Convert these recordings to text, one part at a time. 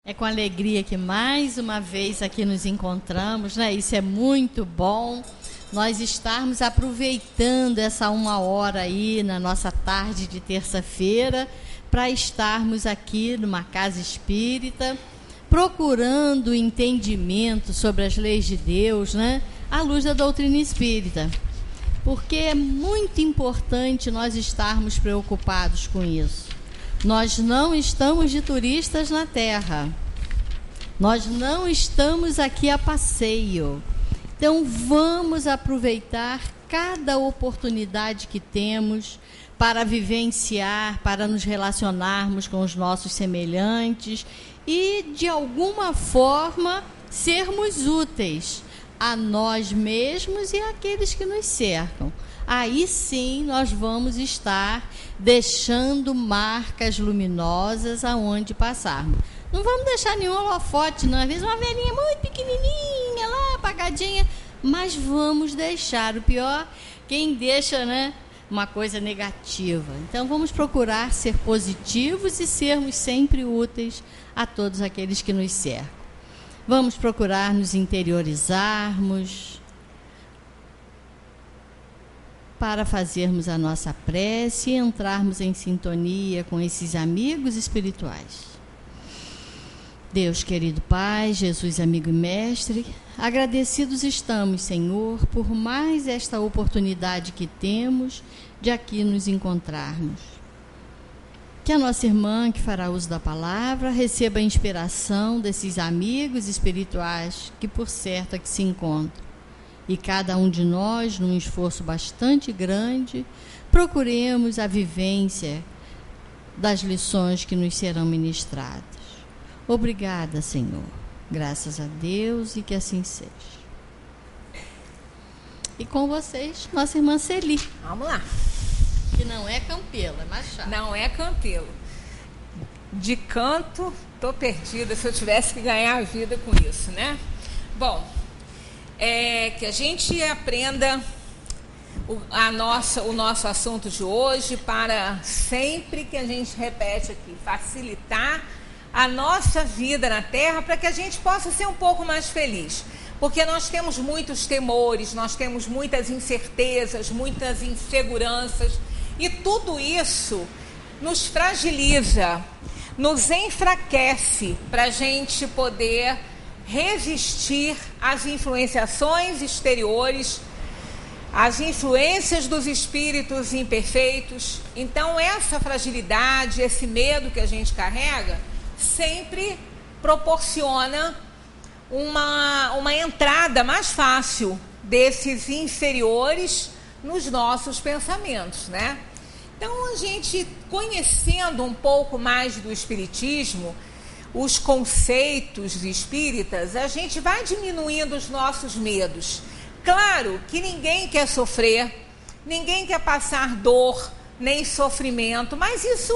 É com alegria que mais uma vez aqui nos encontramos, né? Isso é muito bom. Nós estarmos aproveitando essa 1 hora aí na nossa tarde de terça-feira para estarmos aqui numa casa espírita, procurando entendimento sobre as leis de Deus, né? À luz da doutrina espírita. Porque é muito importante nós estarmos preocupados com isso. Nós não estamos de turistas na Terra. Nós não estamos aqui a passeio. Então, vamos aproveitar cada oportunidade que temos para vivenciar, para nos relacionarmos com os nossos semelhantes e, de alguma forma, sermos úteis a nós mesmos e àqueles que nos cercam. Aí sim nós vamos estar deixando marcas luminosas aonde passarmos. Não vamos deixar nenhum holofote, não. Às vezes uma velhinha muito pequenininha lá, apagadinha, mas vamos deixar. O pior, quem deixa, né, uma coisa negativa. Então vamos procurar ser positivos e sermos sempre úteis a todos aqueles que nos cercam. Vamos procurar nos interiorizarmos para fazermos a nossa prece e entrarmos em sintonia com esses amigos espirituais. Deus, querido Pai, Jesus, amigo e mestre, agradecidos estamos, Senhor, por mais esta oportunidade que temos de aqui nos encontrarmos. Que a nossa irmã, que fará uso da palavra, receba a inspiração desses amigos espirituais que, por certo, aqui se encontram. E cada um de nós, num esforço bastante grande, procuremos a vivência das lições que nos serão ministradas. Obrigada, Senhor. Graças a Deus e que assim seja. E com vocês, nossa irmã Celi. Vamos lá. Que não é Campelo, é Machado. Não é Campelo. De canto, tô perdida se eu tivesse que ganhar a vida com isso, né? Bom, que a gente aprenda o nosso assunto de hoje para sempre que a gente repete aqui, facilitar a nossa vida na Terra para que a gente possa ser um pouco mais feliz. Porque nós temos muitos temores, nós temos muitas incertezas, muitas inseguranças e tudo isso nos fragiliza, nos enfraquece para a gente poder resistir às influenciações exteriores, às influências dos espíritos imperfeitos. Então essa fragilidade, esse medo que a gente carrega, sempre proporciona uma entrada mais fácil desses inferiores nos nossos pensamentos, né? Então a gente, conhecendo um pouco mais do espiritismo, os conceitos espíritas, a gente vai diminuindo os nossos medos. Claro que ninguém quer sofrer, ninguém quer passar dor, nem sofrimento, mas isso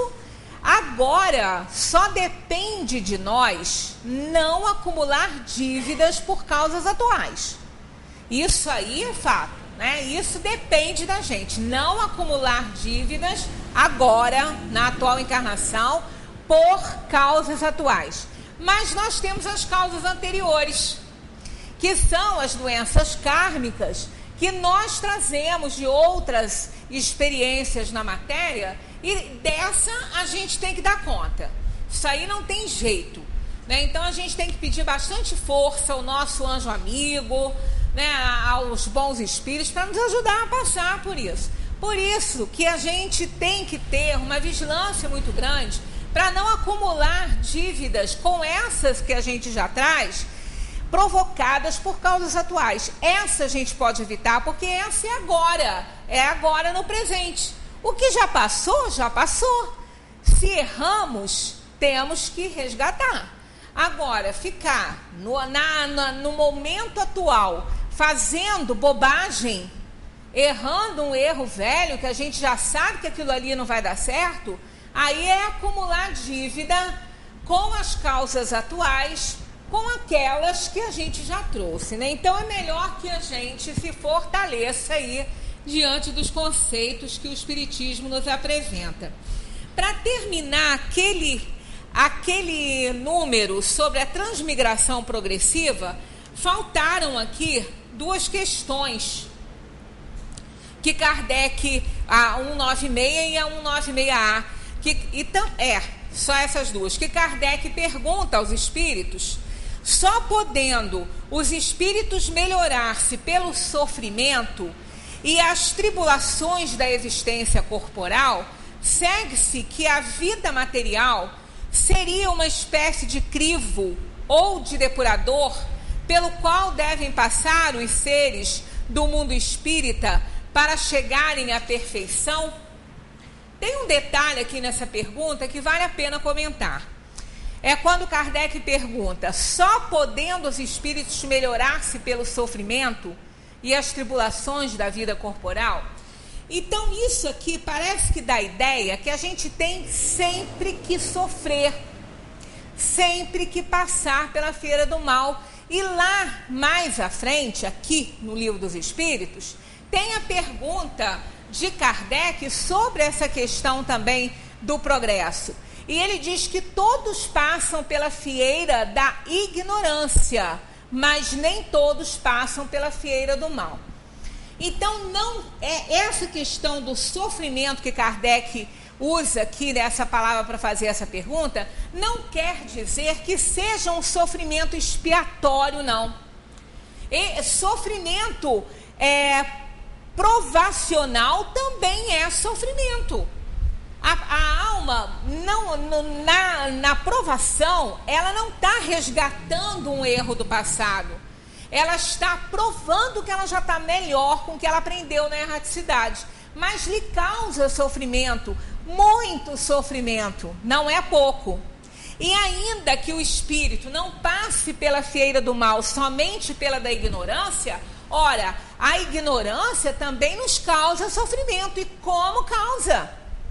agora só depende de nós não acumular dívidas por causas atuais. Isso aí é fato, né? Isso depende da gente, não acumular dívidas agora, na atual encarnação, por causas atuais. Mas nós temos as causas anteriores, que são as doenças kármicas que nós trazemos de outras experiências na matéria e dessa a gente tem que dar conta. Isso aí não tem jeito, né? Então a gente tem que pedir bastante força ao nosso anjo amigo, né, aos bons espíritos para nos ajudar a passar por isso. Por isso que a gente tem que ter uma vigilância muito grande para não acumular dívidas com essas que a gente já traz, provocadas por causas atuais. Essa a gente pode evitar, porque essa é agora no presente. O que já passou, já passou. Se erramos, temos que resgatar. Agora, ficar no momento atual, fazendo bobagem, errando um erro velho, que a gente já sabe que aquilo ali não vai dar certo, aí é acumular dívida com as causas atuais, com aquelas que a gente já trouxe, né? Então é melhor que a gente se fortaleça aí diante dos conceitos que o Espiritismo nos apresenta. Para terminar aquele número sobre a transmigração progressiva, faltaram aqui duas questões que Kardec, a 196 e a 196A, então, só essas duas, que Kardec pergunta aos espíritos: só podendo os espíritos melhorar-se pelo sofrimento e as tribulações da existência corporal, segue-se que a vida material seria uma espécie de crivo ou de depurador pelo qual devem passar os seres do mundo espírita para chegarem à perfeição? Tem um detalhe aqui nessa pergunta que vale a pena comentar. É quando Kardec pergunta: só podendo os espíritos melhorar-se pelo sofrimento e as tribulações da vida corporal? Então isso aqui parece que dá a ideia que a gente tem sempre que sofrer, sempre que passar pela feira do mal. E lá mais à frente, aqui no Livro dos Espíritos, tem a pergunta de Kardec sobre essa questão também do progresso. E ele diz que todos passam pela fieira da ignorância, mas nem todos passam pela fieira do mal. Então, não é essa questão do sofrimento que Kardec usa aqui nessa palavra para fazer essa pergunta, não quer dizer que seja um sofrimento expiatório, não. E sofrimento provacional também é sofrimento. A alma, na provação, ela não está resgatando um erro do passado. Ela está provando que ela já está melhor com o que ela aprendeu na erraticidade. Mas lhe causa sofrimento, muito sofrimento, não é pouco. E ainda que o espírito não passe pela fieira do mal somente pela da ignorância, ora, a ignorância também nos causa sofrimento. E como causa?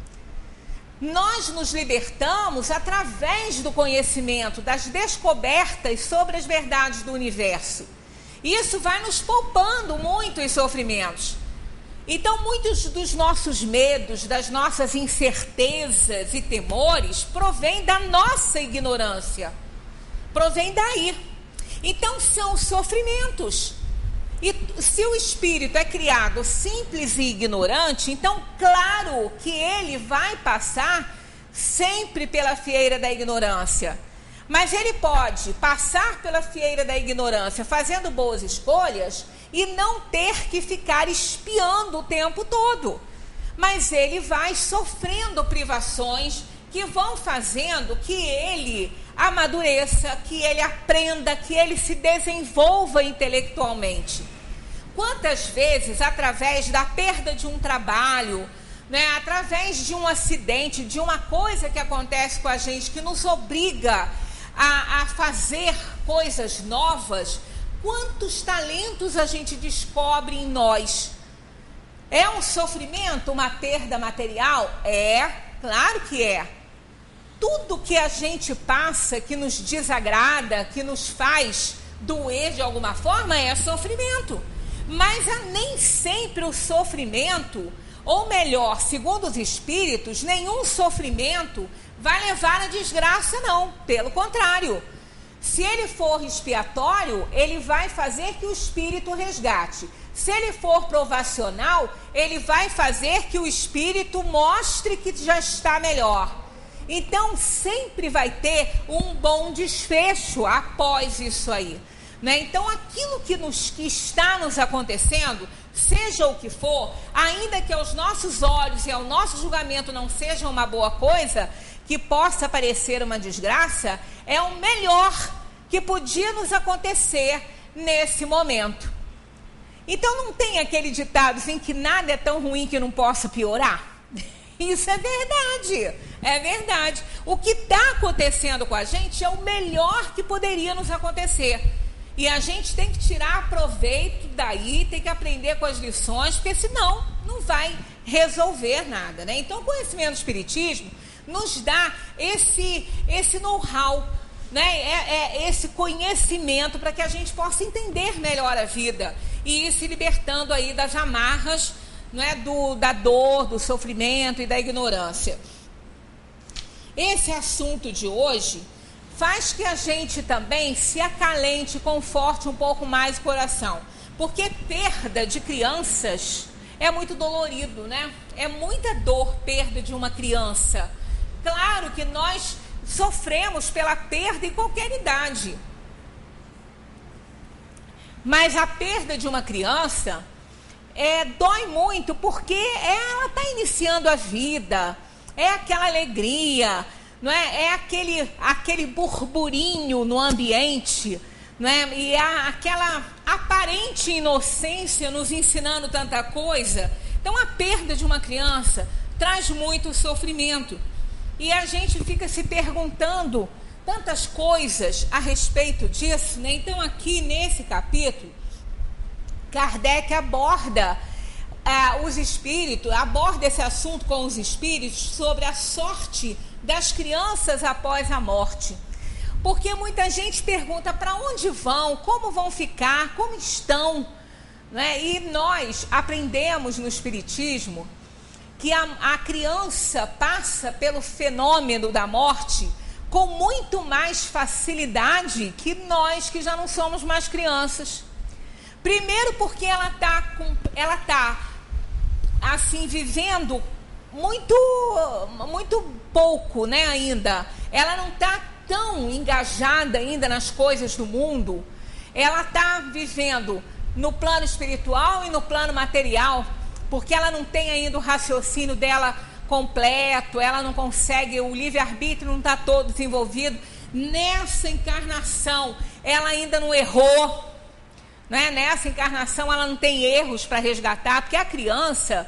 Nós nos libertamos através do conhecimento, das descobertas sobre as verdades do universo. Isso vai nos poupando muitos sofrimentos. Então, muitos dos nossos medos, das nossas incertezas e temores, provém da nossa ignorância. Provém daí. Então, são sofrimentos. E se o espírito é criado simples e ignorante, então, claro que ele vai passar sempre pela fieira da ignorância. Mas ele pode passar pela fieira da ignorância fazendo boas escolhas e não ter que ficar espiando o tempo todo. Mas ele vai sofrendo privações que vão fazendo que ele amadureça, que ele aprenda, que ele se desenvolva intelectualmente. Quantas vezes, através da perda de um trabalho, através de um acidente, de uma coisa que acontece com a gente, que nos obriga a fazer coisas novas, quantos talentos a gente descobre em nós? É um sofrimento, uma perda material? É, claro que é. Tudo que a gente passa, que nos desagrada, que nos faz doer de alguma forma, é sofrimento. Mas nem sempre o sofrimento, ou melhor, segundo os espíritos, nenhum sofrimento vai levar à desgraça, não. Pelo contrário. Se ele for expiatório, ele vai fazer que o espírito resgate. Se ele for provacional, ele vai fazer que o espírito mostre que já está melhor. Então, sempre vai ter um bom desfecho após isso aí. Então, aquilo que está nos acontecendo, seja o que for, ainda que aos nossos olhos e ao nosso julgamento não seja uma boa coisa, que possa parecer uma desgraça, é o melhor que podia nos acontecer nesse momento. Então não tem aquele ditado assim que nada é tão ruim que não possa piorar? Isso é verdade, é verdade. O que está acontecendo com a gente é o melhor que poderia nos acontecer. E a gente tem que tirar proveito daí, tem que aprender com as lições, porque senão não vai resolver nada, Então o conhecimento do espiritismo nos dá esse know-how, esse conhecimento para que a gente possa entender melhor a vida e ir se libertando aí das amarras, da dor, do sofrimento e da ignorância. esse assunto de hoje faz que a gente também se acalente, conforte um pouco mais o coração. Porque perda de crianças é muito dolorido, né? É muita dor perda de uma criança. Claro que nós sofremos pela perda em qualquer idade. Mas a perda de uma criança dói muito, porque ela está iniciando a vida, é aquela alegria, não é? É aquele burburinho no ambiente, não é? E aquela aparente inocência nos ensinando tanta coisa. Então a perda de uma criança traz muito sofrimento. E a gente fica se perguntando tantas coisas a respeito disso, né? Então aqui nesse capítulo, Kardec aborda os espíritos, aborda esse assunto com os espíritos sobre a sorte das crianças após a morte. Porque muita gente pergunta para onde vão, como vão ficar, como estão, né? E nós aprendemos no Espiritismo que a criança passa pelo fenômeno da morte com muito mais facilidade que nós que já não somos mais crianças. Primeiro porque ela tá assim vivendo muito pouco, né, ainda. Ela não está tão engajada ainda nas coisas do mundo. Ela está vivendo no plano espiritual e no plano material, porque ela não tem ainda o raciocínio dela completo, ela não consegue, o livre-arbítrio não está todo desenvolvido. Nessa encarnação, ela ainda não errou. Né? Nessa encarnação ela não tem erros para resgatar, porque a criança,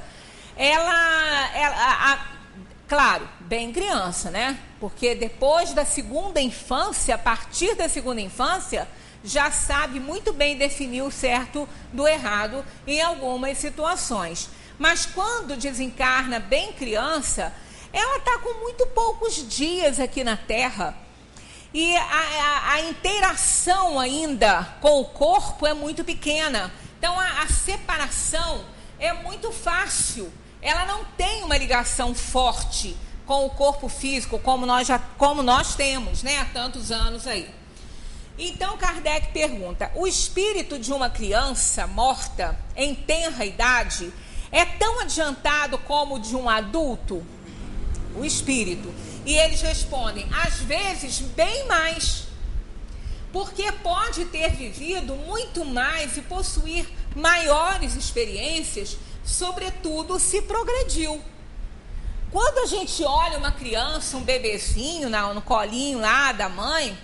claro, bem criança, né? Porque depois da segunda infância, a partir da segunda infância, já sabe muito bem definir o certo do errado em algumas situações. Mas quando desencarna bem criança, ela está com muito poucos dias aqui na Terra. E a interação ainda com o corpo é muito pequena. Então, a separação é muito fácil. Ela não tem uma ligação forte com o corpo físico, como nós temos, né, há tantos anos aí. Então, Kardec pergunta, o espírito de uma criança morta em tenra idade é tão adiantado como o de um adulto? O espírito. E eles respondem, às vezes, bem mais. Porque pode ter vivido muito mais e possuir maiores experiências, sobretudo se progrediu. Quando a gente olha uma criança, um bebezinho no colinho lá da mãe,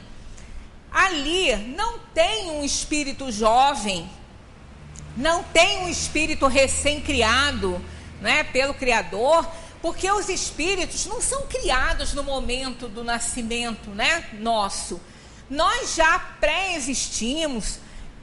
ali não tem um espírito jovem, não tem um espírito recém-criado, né, pelo Criador, porque os espíritos não são criados no momento do nascimento, né, nosso. Nós já pré-existimos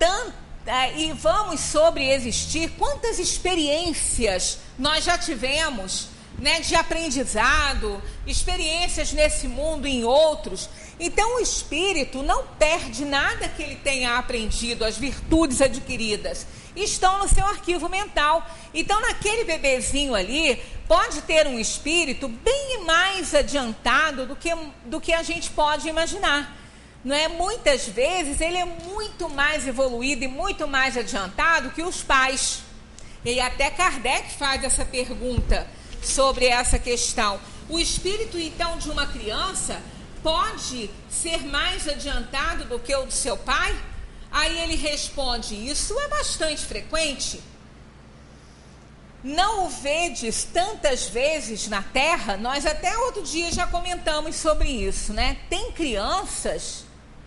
e vamos sobreexistir. Quantas experiências nós já tivemos, né, de aprendizado, experiências nesse mundo e em outros. Então o espírito não perde nada que ele tenha aprendido, as virtudes adquiridas estão no seu arquivo mental. Então naquele bebezinho ali pode ter um espírito bem mais adiantado do que a gente pode imaginar, não é? Muitas vezes ele é muito mais evoluído e muito mais adiantado que os pais. E até Kardec faz essa pergunta sobre essa questão. O espírito então de uma criança pode ser mais adiantado do que o do seu pai? Aí ele responde, isso é bastante frequente. Não o vedes tantas vezes na Terra? Nós até outro dia já comentamos sobre isso, né? Tem crianças...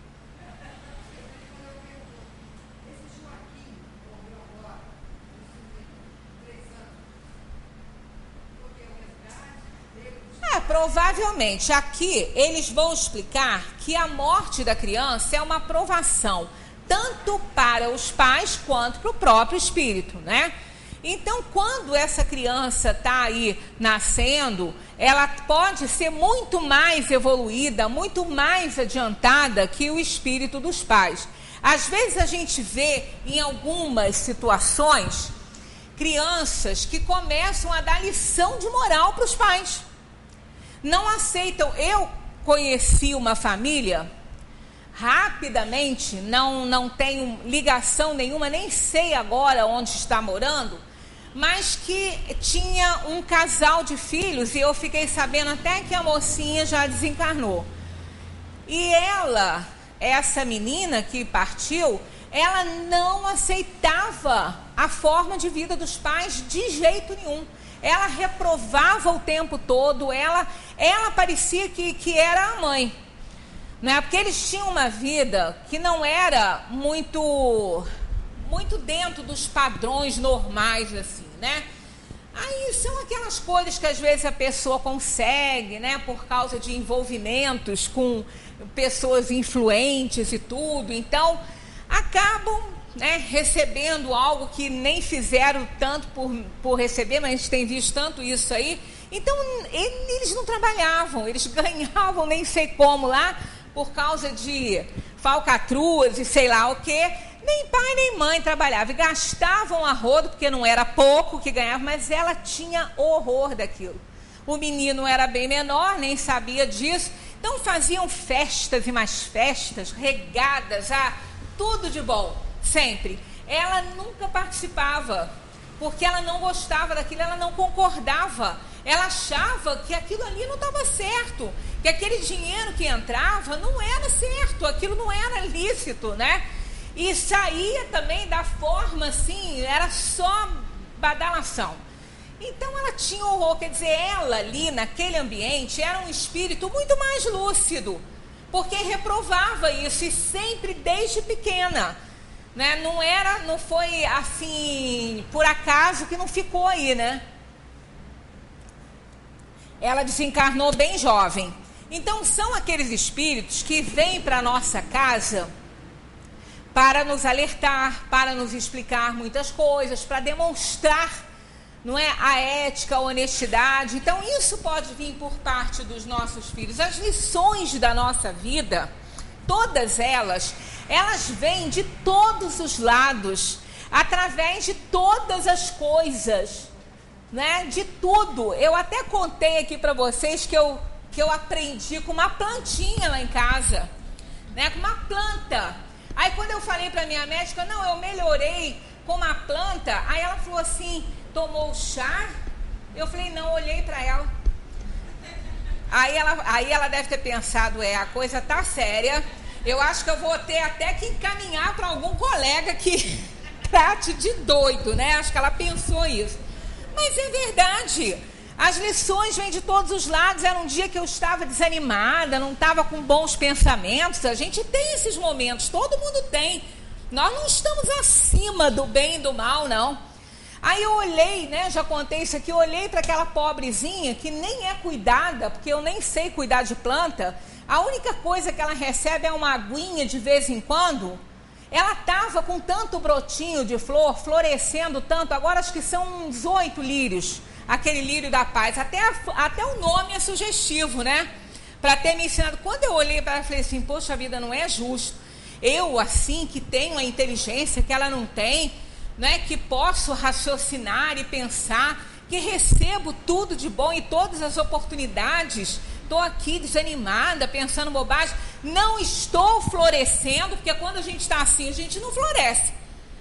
Provavelmente aqui eles vão explicar que a morte da criança é uma provação tanto para os pais quanto para o próprio espírito, né? Então, quando essa criança está aí nascendo, ela pode ser muito mais evoluída, muito mais adiantada que o espírito dos pais. Às vezes a gente vê em algumas situações crianças que começam a dar lição de moral para os pais. não aceitam. Eu conheci uma família, rapidamente, não tenho ligação nenhuma, nem sei agora onde está morando, mas que tinha um casal de filhos, e eu fiquei sabendo até que a mocinha já desencarnou. E ela, essa menina que partiu, ela não aceitava a forma de vida dos pais de jeito nenhum. Ela reprovava o tempo todo, ela parecia que era a mãe. Não é? Porque eles tinham uma vida que não era muito dentro dos padrões normais, assim, né? Aí são aquelas coisas que às vezes a pessoa consegue, né? Por causa de envolvimentos com pessoas influentes e tudo. Então, acabam, né, recebendo algo que nem fizeram tanto por receber, mas a gente tem visto tanto isso aí. Então, eles não trabalhavam, eles ganhavam nem sei como lá, por causa de falcatruas e sei lá o quê. Nem pai nem mãe trabalhavam, e gastavam a rodo, porque não era pouco que ganhava, mas ela tinha horror daquilo. O menino era bem menor, nem sabia disso, então faziam festas e mais festas, regadas, tudo de bom, sempre. Ela nunca participava, porque ela não gostava daquilo, ela não concordava. Ela achava que aquilo ali não estava certo, que aquele dinheiro que entrava não era certo, aquilo não era lícito, né? E saía também da forma assim, era só badalação. Então ela tinha horror, quer dizer, ela ali naquele ambiente era um espírito muito mais lúcido, porque reprovava isso, e sempre desde pequena, né? Não foi assim, por acaso que não ficou aí, né? Ela desencarnou bem jovem. Então são aqueles espíritos que vêm para a nossa casa para nos alertar, para nos explicar muitas coisas, para demonstrar, não é, a ética, a honestidade. Então isso pode vir por parte dos nossos filhos. As lições da nossa vida, todas elas vêm de todos os lados, através de todas as coisas, né? De tudo. Eu até contei aqui para vocês que eu aprendi com uma plantinha lá em casa, né? Com uma planta. Aí quando eu falei para minha médica, não, eu melhorei com uma planta, aí ela falou assim, tomou chá? Eu falei, não, olhei para ela. Aí ela deve ter pensado, a coisa tá séria, eu acho que eu vou ter até que encaminhar para algum colega que trate de doido, né? Acho que ela pensou isso. Mas é verdade, as lições vêm de todos os lados. Era um dia que eu estava desanimada, não estava com bons pensamentos. A gente tem esses momentos, todo mundo tem. Nós não estamos acima do bem e do mal, não. Aí eu olhei, né, já contei isso aqui, eu olhei para aquela pobrezinha que nem é cuidada, porque eu nem sei cuidar de planta. A única coisa que ela recebe é uma aguinha de vez em quando. Ela estava com tanto brotinho de flor, florescendo tanto, agora acho que são uns 8 lírios, aquele lírio da paz. Até o nome é sugestivo, né? Para ter me ensinado. Quando eu olhei para ela, falei assim, poxa vida, não é justo. Eu, assim, que tenho a inteligência que ela não tem, né? Que posso raciocinar e pensar, que recebo tudo de bom e todas as oportunidades, estou aqui desanimada, pensando bobagem, não estou florescendo, porque quando a gente está assim, a gente não floresce,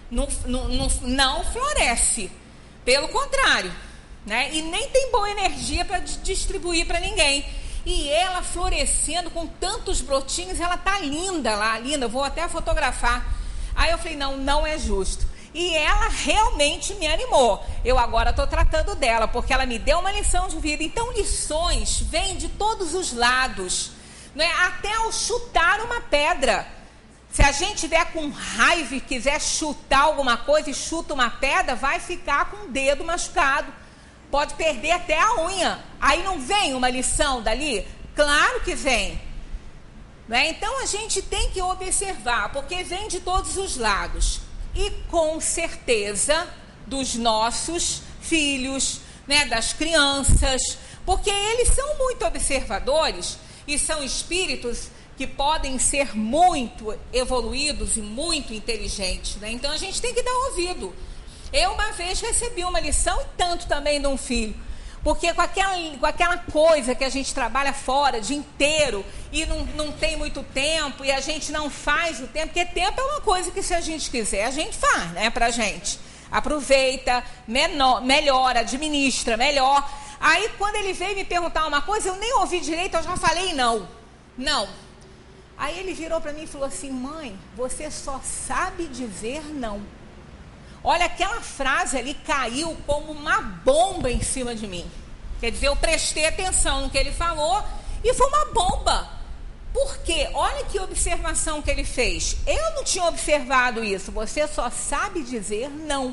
não floresce, pelo contrário, né? E nem tem boa energia para distribuir para ninguém. E ela florescendo com tantos brotinhos, ela tá linda lá, linda, vou até fotografar. Aí eu falei, não é justo. E ela realmente me animou. Eu agora estou tratando dela, porque ela me deu uma lição de vida. Então, lições vêm de todos os lados, não é? Até ao chutar uma pedra. Se a gente tiver com raiva e quiser chutar alguma coisa e chuta uma pedra, vai ficar com o dedo machucado. Pode perder até a unha. Aí não vem uma lição dali? Claro que vem. Não é? Então, a gente tem que observar, porque vem de todos os lados. E com certeza dos nossos filhos, né, das crianças, porque eles são muito observadores e são espíritos que podem ser muito evoluídos e muito inteligentes, né? Então a gente tem que dar ouvido. Eu uma vez recebi uma lição, e tanto também de um filho. Porque com aquela coisa que a gente trabalha fora o dia inteiro e não tem muito tempo e a gente não faz o tempo, porque tempo é uma coisa que se a gente quiser, a gente faz, né, pra gente. Aproveita, melhora, administra, melhor. Aí quando ele veio me perguntar uma coisa, eu nem ouvi direito, eu já falei não. Aí ele virou para mim e falou assim: mãe, você só sabe dizer não. Olha, aquela frase ali caiu como uma bomba em cima de mim. Quer dizer, eu prestei atenção no que ele falou e foi uma bomba. Por quê? Olha que observação que ele fez. Eu não tinha observado isso. Você só sabe dizer não.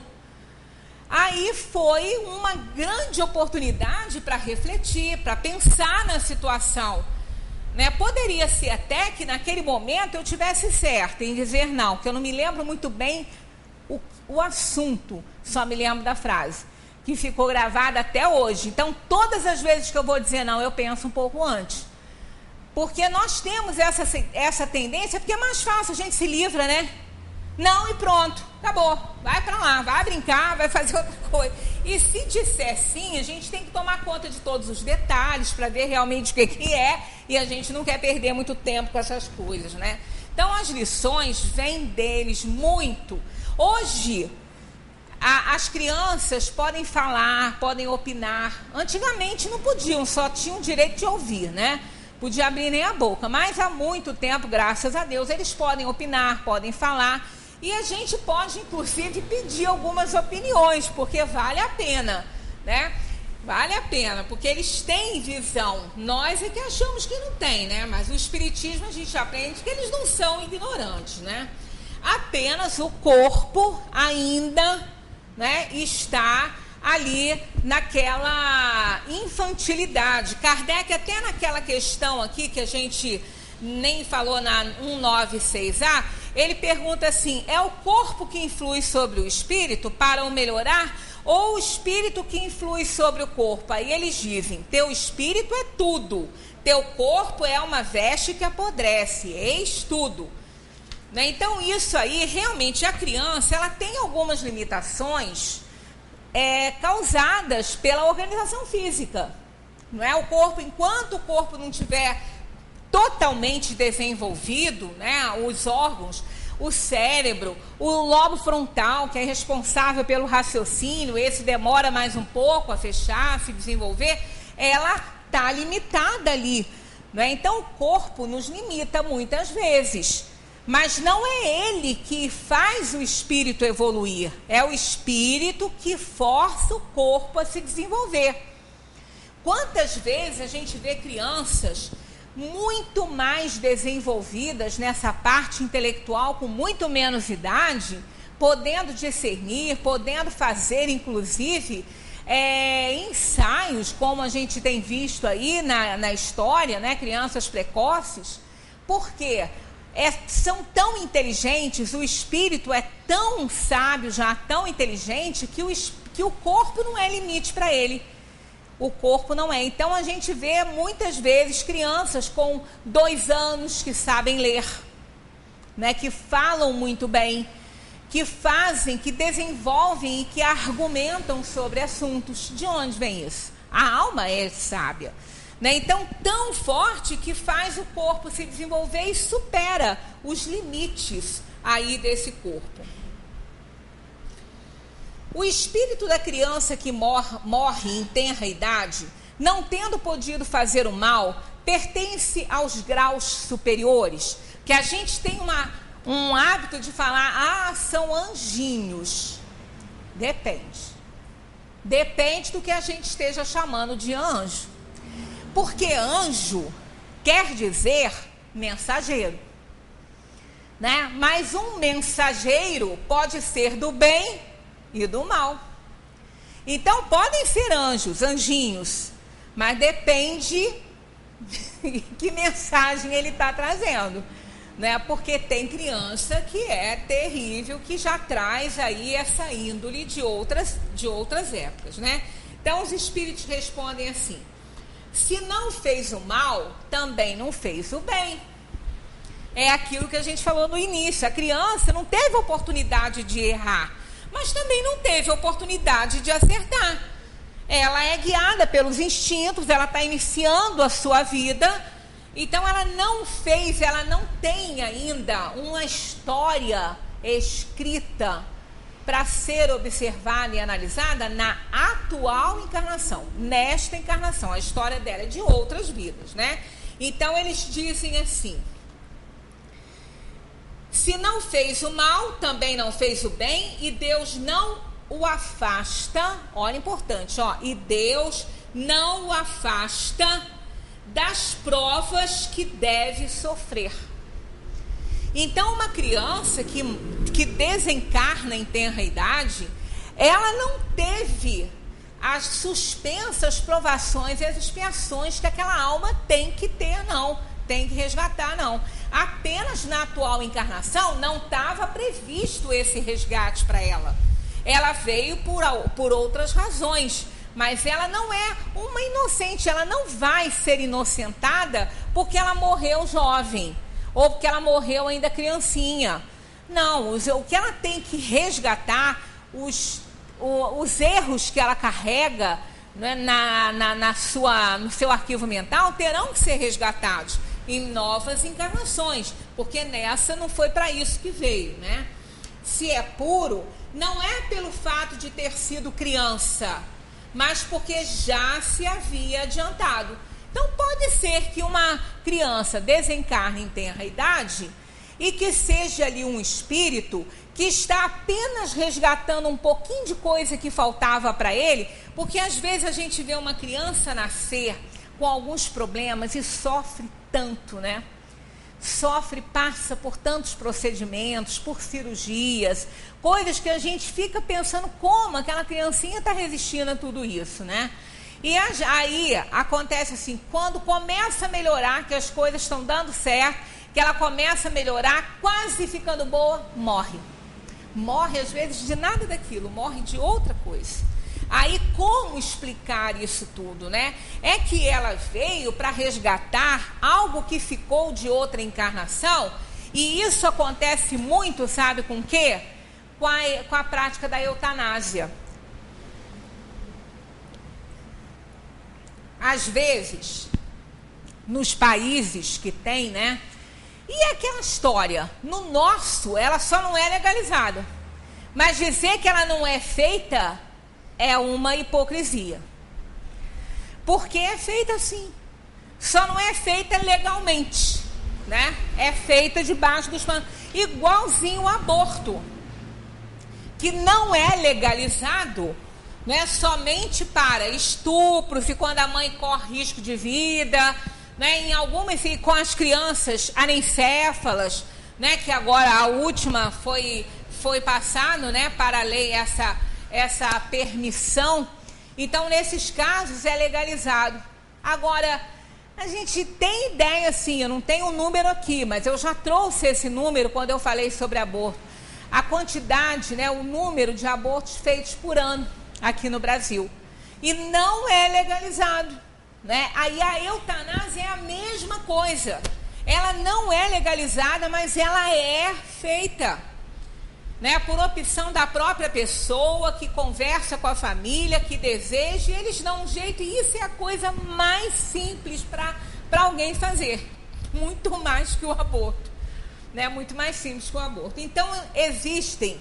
Aí foi uma grande oportunidade para refletir, para pensar na situação. Né? Poderia ser até que naquele momento eu tivesse certo em dizer não, que eu não me lembro muito bem o assunto, só me lembro da frase, que ficou gravada até hoje. Então, todas as vezes que eu vou dizer não, eu penso um pouco antes. Porque nós temos essa tendência, porque é mais fácil, a gente se livra, né? Não e pronto, acabou. Vai pra lá, vai brincar, vai fazer outra coisa. E se disser sim, a gente tem que tomar conta de todos os detalhes para ver realmente o que é. E a gente não quer perder muito tempo com essas coisas, né? Então, as lições vêm deles muito. Hoje, as crianças podem falar, podem opinar. Antigamente não podiam, só tinham o direito de ouvir, né? Podia abrir nem a boca. Mas há muito tempo, graças a Deus, eles podem opinar, podem falar. E a gente pode, inclusive, pedir algumas opiniões, porque vale a pena, né? Vale a pena, porque eles têm visão. Nós é que achamos que não tem, né? Mas o espiritismo a gente aprende que eles não são ignorantes, né? Apenas o corpo ainda, né, está ali naquela infantilidade. Kardec, até naquela questão aqui que a gente nem falou na 196A, ele pergunta assim: é o corpo que influi sobre o espírito para o melhorar ou o espírito que influi sobre o corpo? Aí eles dizem: teu espírito é tudo, teu corpo é uma veste que apodrece, eis tudo. Né? Então isso aí, realmente, a criança ela tem algumas limitações causadas pela organização física. Não é? O corpo, enquanto o corpo não tiver totalmente desenvolvido, né, os órgãos, o cérebro, o lobo frontal, que é responsável pelo raciocínio, esse demora mais um pouco a fechar, a se desenvolver, ela está limitada ali. Né? Então, o corpo nos limita muitas vezes. Mas não é ele que faz o espírito evoluir, é o espírito que força o corpo a se desenvolver. Quantas vezes a gente vê crianças muito mais desenvolvidas nessa parte intelectual, com muito menos idade, podendo discernir, podendo fazer, inclusive, ensaios, como a gente tem visto aí na história, né, crianças precoces. Por quê? São tão inteligentes, o espírito é tão sábio, já tão inteligente, que o corpo não é limite para ele. O corpo não é. Então, a gente vê muitas vezes crianças com 2 anos que sabem ler, né, que falam muito bem, que fazem, que desenvolvem e que argumentam sobre assuntos. De onde vem isso? A alma é sábia. Né? Então, tão forte que faz o corpo se desenvolver e supera os limites aí desse corpo. O espírito da criança que morre em tenra idade, não tendo podido fazer o mal, pertence aos graus superiores, que a gente tem um hábito de falar: são anjinhos. Depende. Depende do que a gente esteja chamando de anjo. Porque anjo quer dizer mensageiro, né? Mas um mensageiro pode ser do bem e do mal. Então, podem ser anjos, anjinhos, mas depende que mensagem ele está trazendo, né? Porque tem criança que é terrível, que já traz aí essa índole de outras épocas, né? Então, os espíritos respondem assim: se não fez o mal, também não fez o bem. É aquilo que a gente falou no início. A criança não teve oportunidade de errar, mas também não teve oportunidade de acertar. ela é guiada pelos instintos, ela está iniciando a sua vida, então ela não tem ainda uma história escrita para ser observada e analisada na atual encarnação, nesta encarnação. A história dela é de outras vidas, né? Então eles dizem assim: se não fez o mal, também não fez o bem, e Deus não o afasta, olha, importante, ó, e Deus não o afasta das provas que deve sofrer. Então, uma criança que desencarna em tenra idade, ela não teve as suspensas provações e as expiações que aquela alma tem que ter, não, tem que resgatar, não. Apenas na atual encarnação não estava previsto esse resgate para ela. Ela veio por outras razões, mas ela não é uma inocente, ela não vai ser inocentada porque ela morreu jovem, ou porque ela morreu ainda criancinha. Não, o que ela tem que resgatar, os erros que ela carrega, né, no seu arquivo mental, terão que ser resgatados em novas encarnações, porque nessa não foi para isso que veio, né? Se é puro, não é pelo fato de ter sido criança, mas porque já se havia adiantado. Então pode ser que uma criança desencarne em tenra idade e que seja ali um espírito que está apenas resgatando um pouquinho de coisa que faltava para ele, porque às vezes a gente vê uma criança nascer com alguns problemas e sofre tanto, né? Sofre, passa por tantos procedimentos, por cirurgias, coisas que a gente fica pensando como aquela criancinha está resistindo a tudo isso, né? E aí acontece assim, quando começa a melhorar, que as coisas estão dando certo, que ela começa a melhorar, quase ficando boa, morre. Morre às vezes de nada daquilo, morre de outra coisa. Aí como explicar isso tudo, né? É que ela veio para resgatar algo que ficou de outra encarnação, e isso acontece muito, sabe com o quê? Com a prática da eutanásia. Às vezes, nos países que tem, né? E aquela história, no nosso, ela só não é legalizada. Mas dizer que ela não é feita é uma hipocrisia. Porque é feita assim. Só não é feita legalmente, né? É feita debaixo dos panos. Igualzinho o aborto, que não é legalizado, né, somente para estupros e quando a mãe corre risco de vida, né, em algumas, e com as crianças anencéfalas, né, que agora a última foi passado, né, para a lei essa permissão. Então, nesses casos é legalizado. Agora, a gente tem ideia, assim, eu não tenho um número aqui, mas eu já trouxe esse número quando eu falei sobre aborto. A quantidade, né, o número de abortos feitos por ano aqui no Brasil. E não é legalizado, né? Aí a eutanásia é a mesma coisa. Ela não é legalizada, mas ela é feita, né, por opção da própria pessoa que conversa com a família, que deseja, e eles dão um jeito, e isso é a coisa mais simples para alguém fazer, muito mais que o aborto, né, muito mais simples que o aborto. Então existem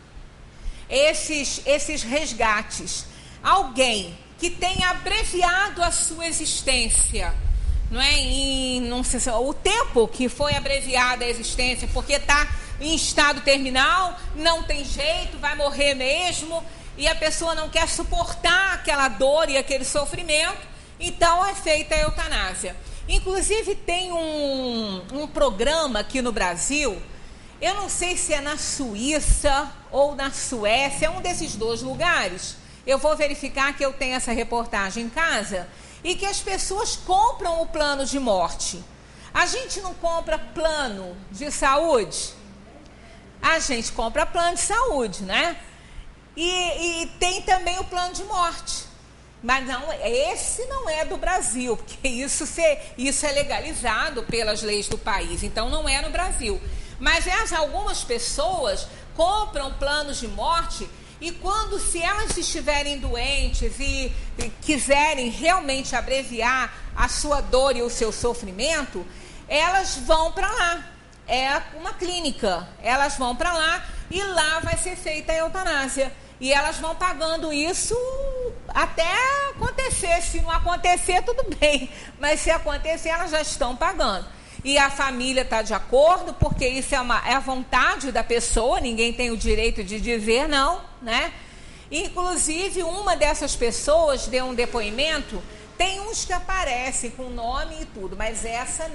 esses resgates. Alguém que tenha abreviado a sua existência, não é? Não sei se, o tempo que foi abreviada a existência, porque está em estado terminal, não tem jeito, vai morrer mesmo, e a pessoa não quer suportar aquela dor e aquele sofrimento, então é feita a eutanásia. Inclusive tem um programa aqui no Brasil, eu não sei se é na Suíça ou na Suécia, é um desses dois lugares. Eu vou verificar, que eu tenho essa reportagem em casa, e que as pessoas compram o plano de morte. A gente não compra plano de saúde? A gente compra plano de saúde, né? E tem também o plano de morte. Mas não, esse não é do Brasil, porque isso é legalizado pelas leis do país, então não é no Brasil. Mas algumas pessoas compram planos de morte E quando, se elas estiverem doentes e quiserem realmente abreviar a sua dor e o seu sofrimento, elas vão para lá. É uma clínica. Elas vão para lá e lá vai ser feita a eutanásia. E elas vão pagando isso até acontecer. Se não acontecer, tudo bem. Mas se acontecer, elas já estão pagando. E a família está de acordo, porque isso é a vontade da pessoa, ninguém tem o direito de dizer não, né? Inclusive, uma dessas pessoas deu um depoimento, tem uns que aparecem com nome e tudo, mas essa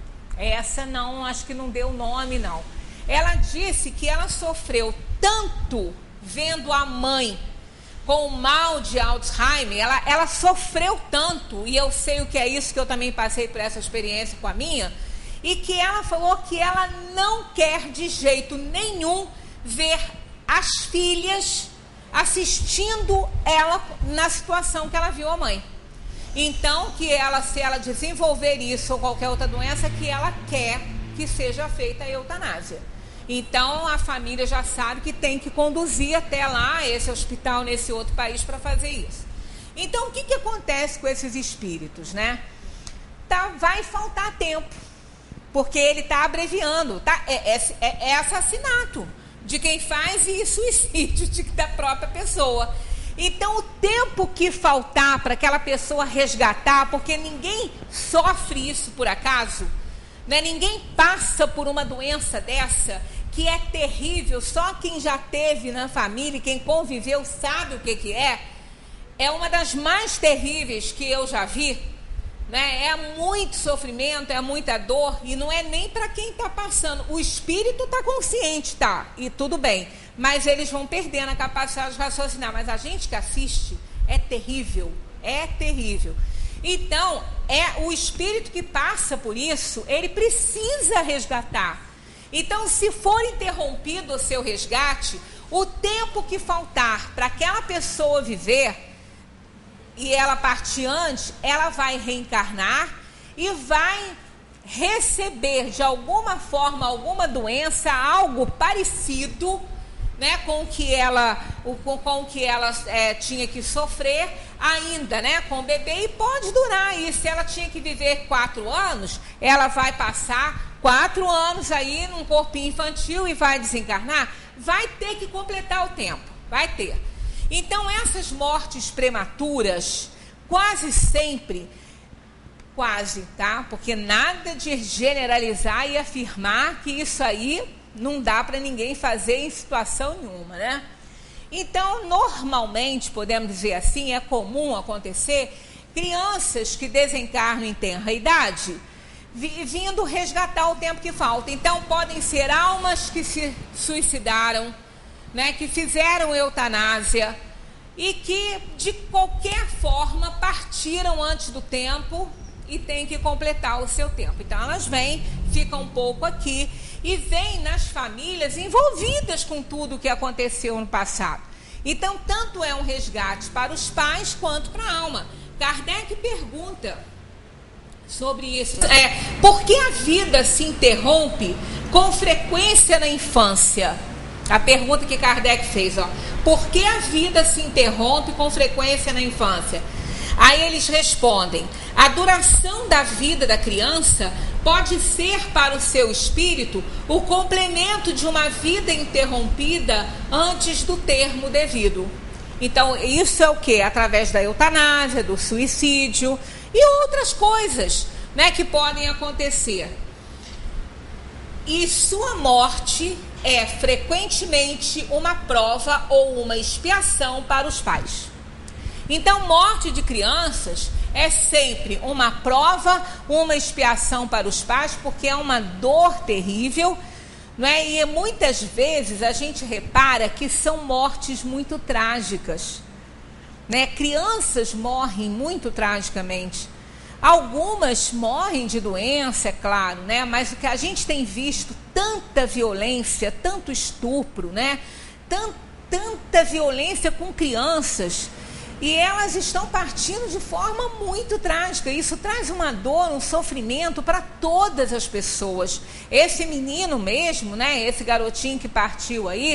não, acho que não deu nome, não. Ela disse que ela sofreu tanto vendo a mãe com o mal de Alzheimer, ela sofreu tanto, e eu sei o que é isso, que eu também passei por essa experiência com a minha, e que ela falou que ela não quer de jeito nenhum ver as filhas assistindo ela na situação que ela viu a mãe. Então, que ela, se ela desenvolver isso ou qualquer outra doença, que ela quer que seja feita a eutanásia. Então, a família já sabe que tem que conduzir até lá, esse hospital, nesse outro país, para fazer isso. Então, o que acontece com esses espíritos, né? Vai faltar tempo. Porque ele está abreviando, é assassinato de quem faz e suicídio da própria pessoa. Então, o tempo que faltar para aquela pessoa resgatar, porque ninguém sofre isso por acaso, né? Ninguém passa por uma doença dessa, que é terrível, só quem já teve na família, quem conviveu sabe o que é. É uma das mais terríveis que eu já vi. Né? É muito sofrimento, é muita dor, e não é nem para quem está passando. O espírito está consciente, tá? E tudo bem, mas eles vão perdendo a capacidade de raciocinar. Mas a gente que assiste, é terrível, é terrível. Então, o espírito que passa por isso, ele precisa resgatar. Então, se for interrompido o seu resgate, o tempo que faltar para aquela pessoa viver, e ela partir antes, ela vai reencarnar e vai receber de alguma forma, alguma doença, algo parecido, né, com o que ela tinha que sofrer ainda, né, com o bebê, e pode durar aí. Se ela tinha que viver 4 anos, ela vai passar 4 anos aí num corpinho infantil e vai desencarnar, vai ter que completar o tempo, vai ter. Então, essas mortes prematuras, quase sempre, tá? Porque nada de generalizar e afirmar que isso aí não dá para ninguém fazer em situação nenhuma, né? Então, normalmente, podemos dizer assim, é comum acontecer crianças que desencarnam em tenra idade, vindo resgatar o tempo que falta. Então, podem ser almas que se suicidaram, né, que fizeram eutanásia e que, de qualquer forma, partiram antes do tempo e têm que completar o seu tempo. Então, elas vêm, ficam um pouco aqui e vêm nas famílias envolvidas com tudo o que aconteceu no passado. Então, tanto é um resgate para os pais quanto para a alma. Kardec pergunta sobre isso. Por que a vida se interrompe com frequência na infância? A pergunta que Kardec fez, por que a vida se interrompe com frequência na infância? Aí eles respondem: a duração da vida da criança pode ser para o seu espírito o complemento de uma vida interrompida antes do termo devido. Então, isso é o quê? Através da eutanásia, do suicídio e outras coisas, né, que podem acontecer. E sua morte é frequentemente uma prova ou uma expiação para os pais. Então, morte de crianças é sempre uma prova, uma expiação para os pais, porque é uma dor terrível, não é? E muitas vezes a gente repara que são mortes muito trágicas, né? Crianças morrem muito tragicamente. Algumas morrem de doença, é claro, né? Mas o que a gente tem visto, tanta violência, tanto estupro, né? Tanta violência com crianças, e elas estão partindo de forma muito trágica. Isso traz uma dor, um sofrimento para todas as pessoas. Esse menino mesmo, né? Esse garotinho que partiu aí,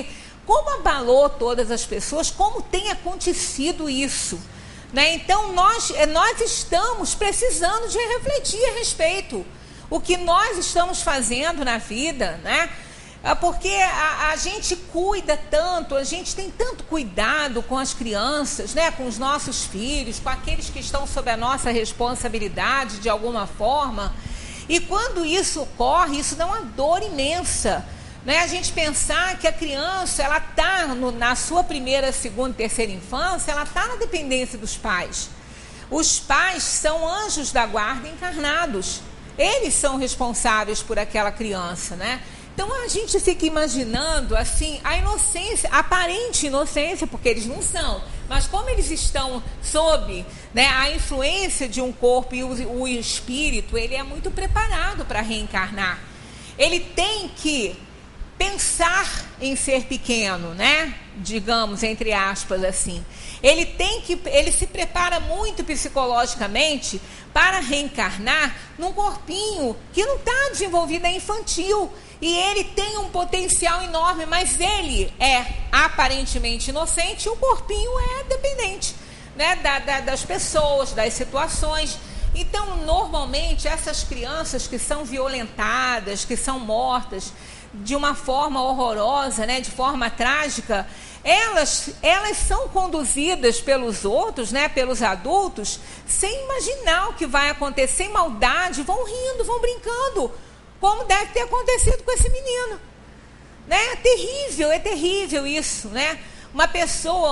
como abalou todas as pessoas, como tem acontecido isso, né? Então nós estamos precisando de refletir a respeito o que nós estamos fazendo na vida, né? Porque a gente cuida tanto, a gente tem tanto cuidado com as crianças, né? Com os nossos filhos, com aqueles que estão sob a nossa responsabilidade de alguma forma. E quando isso ocorre, isso dá uma dor imensa, né? A gente pensar que a criança, ela está na sua primeira, segunda, terceira infância, ela está na dependência dos pais. Os pais são anjos da guarda encarnados. Eles são responsáveis por aquela criança, né? Então a gente fica imaginando assim a inocência, a aparente inocência, porque eles não são, mas como eles estão sob, né, a influência de um corpo, e o espírito, ele é muito preparado para reencarnar. Ele tem que pensar em ser pequeno, né? Digamos, entre aspas, assim. Ele se prepara muito psicologicamente para reencarnar num corpinho que não está desenvolvido, é infantil. E ele tem um potencial enorme, mas ele é aparentemente inocente e o corpinho é dependente, né, das pessoas, das situações. Então, normalmente, essas crianças que são violentadas, que são mortas de uma forma horrorosa, né, de forma trágica, elas são conduzidas pelos outros, né, pelos adultos, sem imaginar o que vai acontecer, sem maldade, vão rindo, vão brincando, como deve ter acontecido com esse menino, né? É terrível isso, né? Uma pessoa,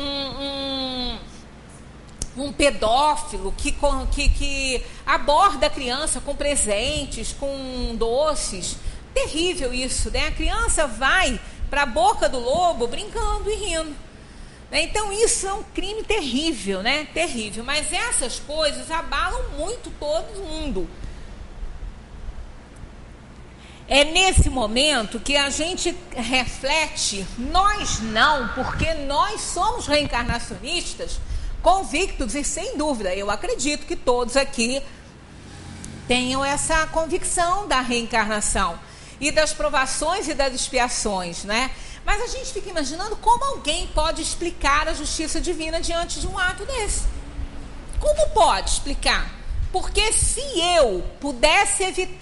um pedófilo que aborda a criança com presentes, com doces. Terrível isso, né? A criança vai para a boca do lobo brincando e rindo. Então isso é um crime terrível, né? Terrível. Mas essas coisas abalam muito todo mundo. É nesse momento que a gente reflete, nós não, porque nós somos reencarnacionistas convictos e sem dúvida, eu acredito que todos aqui tenham essa convicção da reencarnação e das provações e das expiações, né? Mas a gente fica imaginando como alguém pode explicar a justiça divina diante de um ato desse. Como pode explicar? Porque se eu pudesse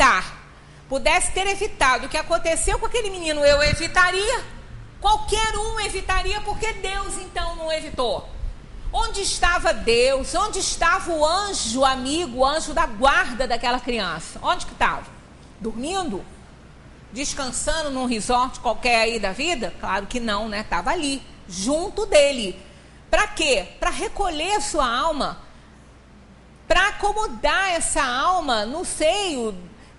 ter evitado o que aconteceu com aquele menino, eu evitaria. Qualquer um evitaria, porque Deus então não evitou. Onde estava Deus? Onde estava o anjo amigo, o anjo da guarda daquela criança? Onde que estava? Dormindo? Descansando num resort qualquer aí da vida? Claro que não, né? Estava ali, junto dele. Para quê? Para recolher a sua alma, para acomodar essa alma no seio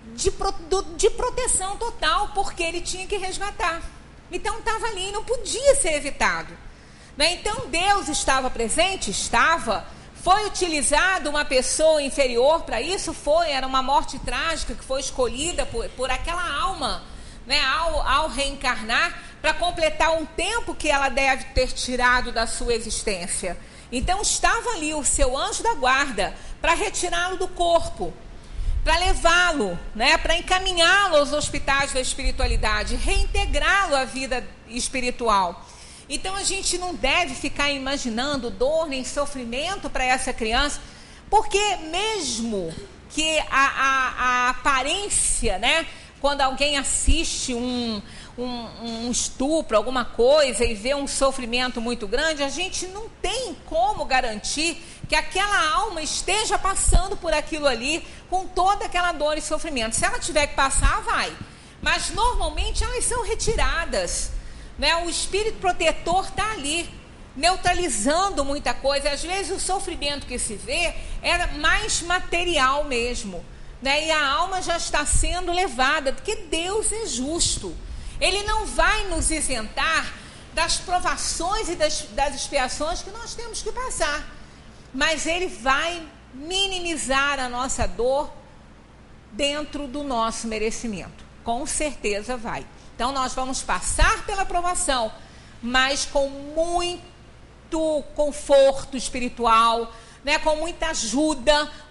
de proteção total, porque ele tinha que resgatar. Então estava ali, não podia ser evitado. Então Deus estava presente? Estava. Foi utilizado uma pessoa inferior para isso? Foi. Era uma morte trágica que foi escolhida por aquela alma, né, ao reencarnar, para completar um tempo que ela deve ter tirado da sua existência. Então estava ali o seu anjo da guarda para retirá-lo do corpo, para levá-lo, né, para encaminhá-lo aos hospitais da espiritualidade, reintegrá-lo à vida espiritual. Então a gente não deve ficar imaginando dor nem sofrimento para essa criança, porque mesmo que a aparência, né, quando alguém assiste um estupro, alguma coisa, e vê um sofrimento muito grande, a gente não tem como garantir que aquela alma esteja passando por aquilo ali com toda aquela dor e sofrimento. Se ela tiver que passar, vai. Mas normalmente elas são retiradas, né? O espírito protetor está ali, neutralizando muita coisa. Às vezes o sofrimento que se vê era mais material mesmo, né? E a alma já está sendo levada, porque Deus é justo. Ele não vai nos isentar das provações e das expiações que nós temos que passar. Mas Ele vai minimizar a nossa dor dentro do nosso merecimento. Com certeza vai. Então nós vamos passar pela provação, mas com muito conforto espiritual, né, com muita ajuda,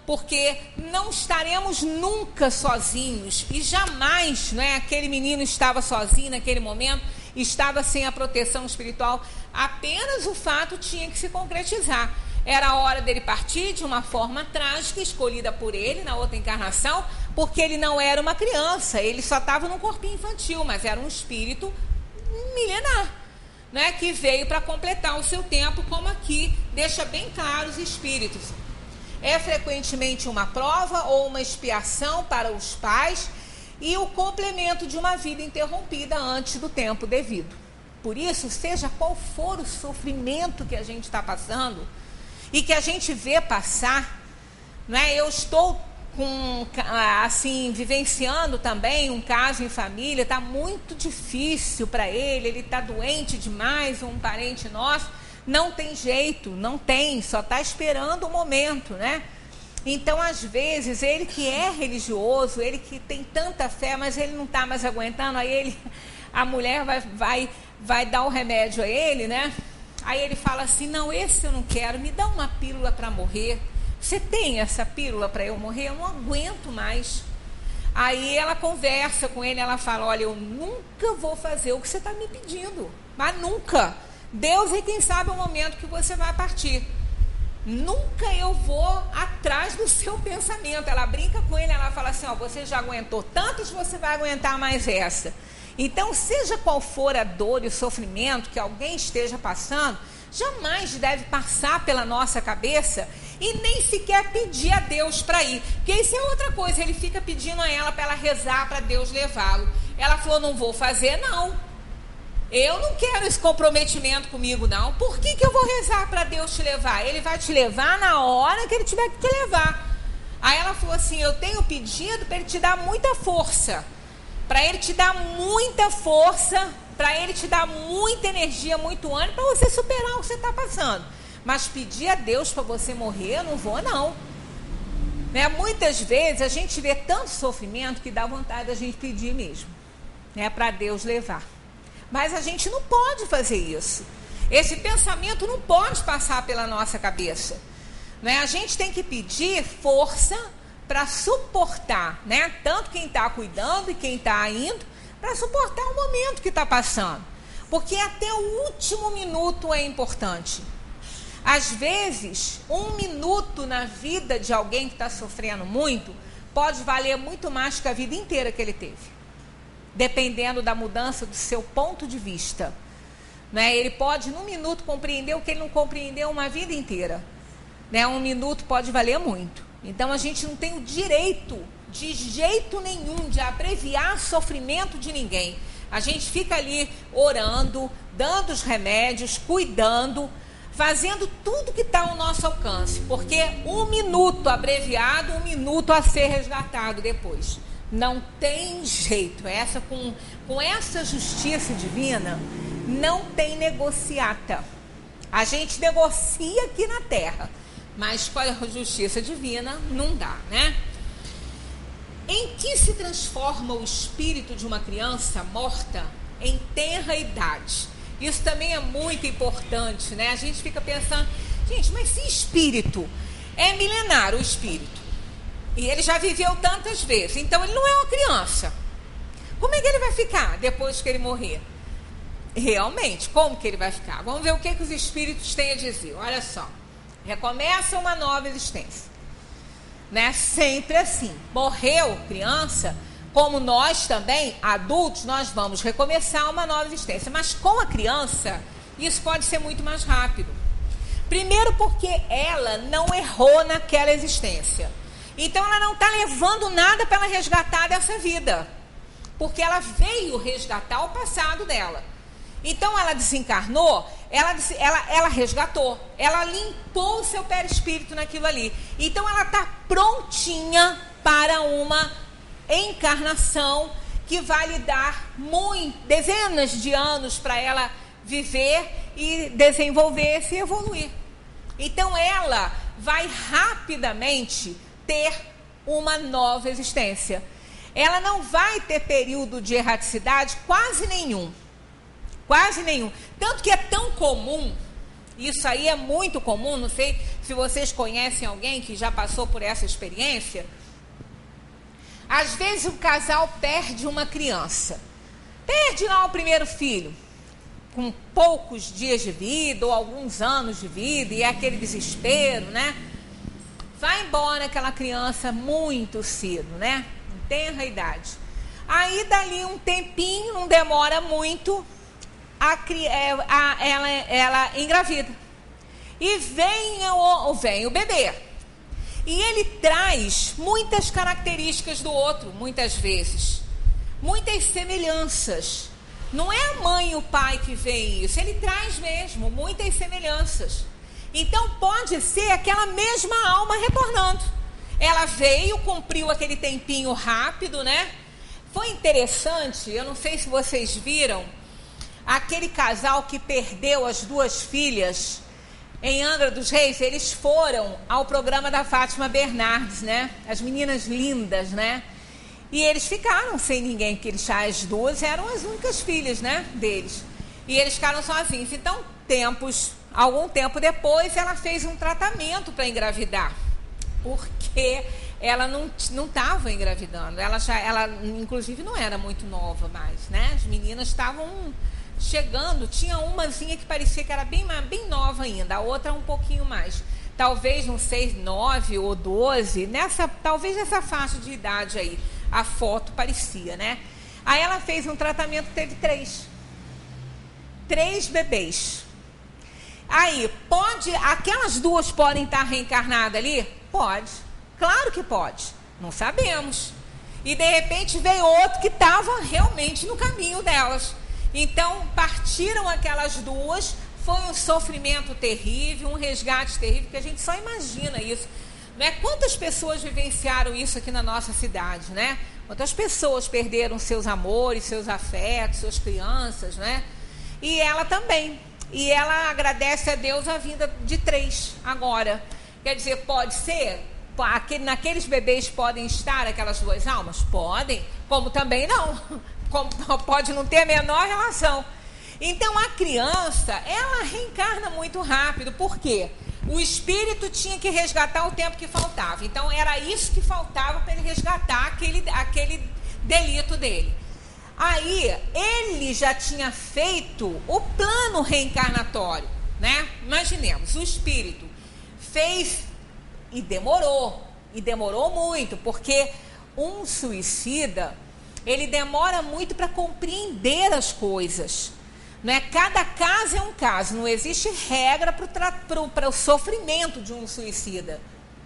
porque não estaremos nunca sozinhos, e jamais, não é, aquele menino estava sozinho naquele momento, estava sem a proteção espiritual, apenas o fato tinha que se concretizar. Era a hora dele partir de uma forma trágica, escolhida por ele na outra encarnação, porque ele não era uma criança, ele só estava num corpinho infantil, mas era um espírito milenar, né, que veio para completar o seu tempo, como aqui deixa bem claro os espíritos. É frequentemente uma prova ou uma expiação para os pais e o complemento de uma vida interrompida antes do tempo devido. Por isso, seja qual for o sofrimento que a gente está passando e que a gente vê passar, né? Eu estou vivenciando também um caso em família, está muito difícil para ele está doente demais, um parente nosso, não tem jeito, não tem, só está esperando o momento, né? Então, às vezes, ele que é religioso, ele que tem tanta fé, mas ele não está mais aguentando, aí a mulher vai dar o remédio a ele, né? Aí ele fala assim, não, esse eu não quero, me dá uma pílula para morrer. Você tem essa pílula para eu morrer? Eu não aguento mais. Aí ela conversa com ele, ela fala, olha, eu nunca vou fazer o que você está me pedindo, mas nunca. Deus é quem sabe o momento que você vai partir. Nunca eu vou atrás do seu pensamento. Ela brinca com ele, ela fala assim, ó, você já aguentou tantos, você vai aguentar mais essa. Então, seja qual for a dor e o sofrimento que alguém esteja passando, jamais deve passar pela nossa cabeça e nem sequer pedir a Deus para ir. Porque isso é outra coisa, ele fica pedindo a ela para ela rezar para Deus levá-lo. Ela falou, não vou fazer, não. Eu não quero esse comprometimento comigo, não. Por que eu vou rezar para Deus te levar? Ele vai te levar na hora que ele tiver que te levar. Aí ela falou assim, eu tenho pedido para ele te dar muita força. Para ele te dar muita força, para ele te dar muita energia, muito ânimo, para você superar o que você está passando. Mas pedir a Deus para você morrer, eu não vou, não. Né? Muitas vezes a gente vê tanto sofrimento que dá vontade da gente pedir mesmo, né? Para Deus levar. Mas a gente não pode fazer isso. Esse pensamento não pode passar pela nossa cabeça, né? A gente tem que pedir força para suportar, né? Tanto quem está cuidando e quem está indo, para suportar o momento que está passando. Porque até o último minuto é importante. Às vezes, 1 minuto na vida de alguém que está sofrendo muito, pode valer muito mais que a vida inteira que ele teve. Dependendo da mudança do seu ponto de vista, né? Ele pode, num minuto, compreender o que ele não compreendeu uma vida inteira, né? 1 minuto pode valer muito. Então, a gente não tem o direito, de jeito nenhum, de abreviar sofrimento de ninguém. A gente fica ali orando, dando os remédios, cuidando, fazendo tudo que está ao nosso alcance. Porque 1 minuto abreviado, 1 minuto a ser resgatado depois. Não tem jeito. Com essa justiça divina, não tem negociata. A gente negocia aqui na Terra, mas com a justiça divina não dá, né? Em que se transforma o espírito de uma criança morta em tenra idade? Isso também é muito importante, né? A gente fica pensando, gente, mas se espírito é milenar, o espírito, e ele já viveu tantas vezes, então ele não é uma criança. Como é que ele vai ficar depois que ele morrer? Realmente, como que ele vai ficar? Vamos ver o que os espíritos têm a dizer. Olha só, recomeça uma nova existência, né? Sempre assim. Morreu criança, como nós também, adultos, nós vamos recomeçar uma nova existência. Mas com a criança, isso pode ser muito mais rápido. Primeiro porque ela não errou naquela existência. Então ela não está levando nada para ela resgatar dessa vida. Porque ela veio resgatar o passado dela. Então ela desencarnou, ela resgatou, ela limpou o seu perispírito naquilo ali. Então ela está prontinha para uma encarnação que vai lhe dar dezenas de anos para ela viver e desenvolver-se e evoluir. Então ela vai rapidamente ter uma nova existência. Ela não vai ter período de erraticidade quase nenhum. Quase nenhum. Tanto que é tão comum, isso aí é muito comum, não sei se vocês conhecem alguém que já passou por essa experiência, às vezes o casal perde uma criança. Perde lá o primeiro filho, com poucos dias de vida ou alguns anos de vida, e é aquele desespero, né? Vai embora aquela criança muito cedo, né? Em tenra idade. Aí, dali um tempinho, não demora muito, ela engravida. E vem o bebê. E ele traz muitas características do outro, muitas vezes. Muitas semelhanças. Não é a mãe e o pai que veem isso, ele traz mesmo muitas semelhanças. Então pode ser aquela mesma alma retornando. Ela veio, cumpriu aquele tempinho rápido, né? Foi interessante, eu não sei se vocês viram, aquele casal que perdeu as 2 filhas em Angra dos Reis. Eles foram ao programa da Fátima Bernardes, né? As meninas lindas, né? E eles ficaram sem ninguém, porque as 2 eram as únicas filhas, né, deles. E eles ficaram sozinhos. Então, algum tempo depois, ela fez um tratamento para engravidar, porque ela não estava engravidando. Ela, inclusive, não era muito nova mais, né? As meninas estavam chegando. Tinha umazinha que parecia que era bem nova ainda, a outra um pouquinho mais. Talvez, não sei, 9 ou 12, talvez nessa faixa de idade aí. A foto parecia, né? Aí ela fez um tratamento, teve 3 bebês. Aí, aquelas 2 podem estar reencarnadas ali? Pode, claro que pode, não sabemos. E de repente veio outro que estava realmente no caminho delas. Então, partiram aquelas 2, foi um sofrimento terrível, um resgate terrível, que a gente só imagina isso. Né? Quantas pessoas vivenciaram isso aqui na nossa cidade, né? Quantas pessoas perderam seus amores, seus afetos, suas crianças, né? E ela também. E ela agradece a Deus a vinda de 3 agora. Quer dizer, pode ser? Naqueles bebês podem estar aquelas 2 almas? Podem. Como também não. Como pode não ter a menor relação. Então, a criança, ela reencarna muito rápido. Por quê? O espírito tinha que resgatar o tempo que faltava. Então, era isso que faltava para ele resgatar aquele delito dele. Aí, ele já tinha feito o plano reencarnatório, né? Imaginemos, o espírito fez e demorou muito, porque um suicida, ele demora muito para compreender as coisas. Né? Cada caso é um caso, não existe regra para o sofrimento de um suicida.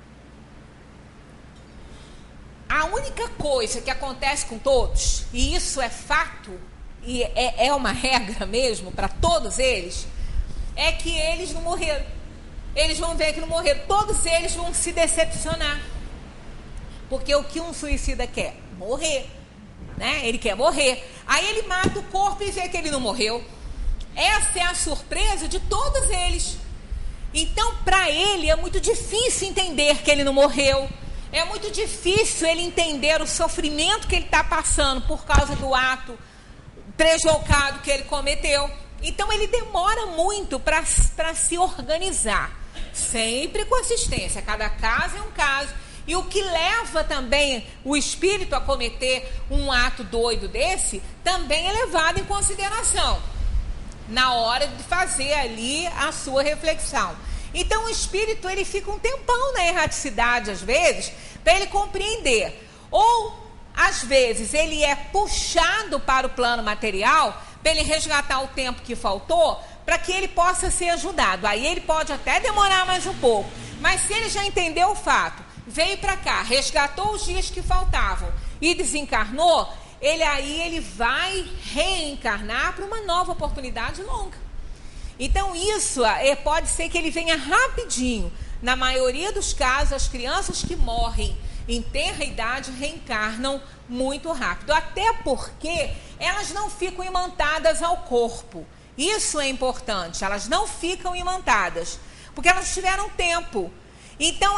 A única coisa que acontece com todos, e isso é fato, e é uma regra mesmo para todos eles, é que eles não morreram. Eles vão ver que não morreram. Todos eles vão se decepcionar. Porque o que um suicida quer? Morrer. Né? Ele quer morrer. Aí ele mata o corpo e vê que ele não morreu. Essa é a surpresa de todos eles. Então, para ele é muito difícil entender que ele não morreu. É muito difícil ele entender o sofrimento que ele está passando por causa do ato trejocado que ele cometeu. Então, ele demora muito para se organizar. Sempre com assistência. Cada caso é um caso. E o que leva também o espírito a cometer um ato doido desse, também é levado em consideração na hora de fazer ali a sua reflexão. Então o espírito, ele fica um tempão na erraticidade, às vezes, para ele compreender. Ou, às vezes, ele é puxado para o plano material, para ele resgatar o tempo que faltou, para que ele possa ser ajudado. Aí ele pode até demorar mais um pouco, mas se ele já entendeu o fato, veio para cá, resgatou os dias que faltavam e desencarnou, ele vai reencarnar para uma nova oportunidade longa. Então isso pode ser que ele venha rapidinho. Na maioria dos casos, as crianças que morrem em tenra idade reencarnam muito rápido. Até porque elas não ficam imantadas ao corpo. Isso é importante, elas não ficam imantadas, porque elas tiveram tempo. Então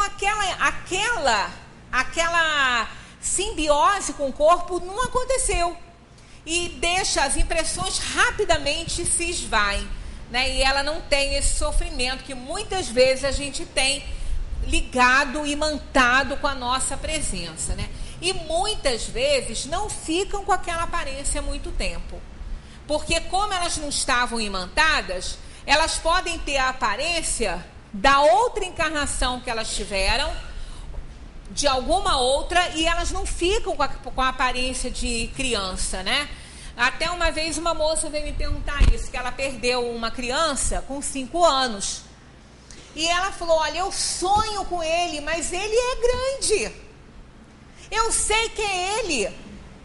aquela simbiose com o corpo não aconteceu. E deixa as impressões rapidamente se esvaem. né? E ela não tem esse sofrimento que muitas vezes a gente tem ligado, imantado com a nossa presença, né? E muitas vezes não ficam com aquela aparência muito tempo. Porque como elas não estavam imantadas, elas podem ter a aparência da outra encarnação que elas tiveram, de alguma outra, e elas não ficam com a aparência de criança, né? Até uma vez uma moça veio me perguntar isso, que ela perdeu uma criança com 5 anos. E ela falou, olha, eu sonho com ele, mas ele é grande. Eu sei que é ele.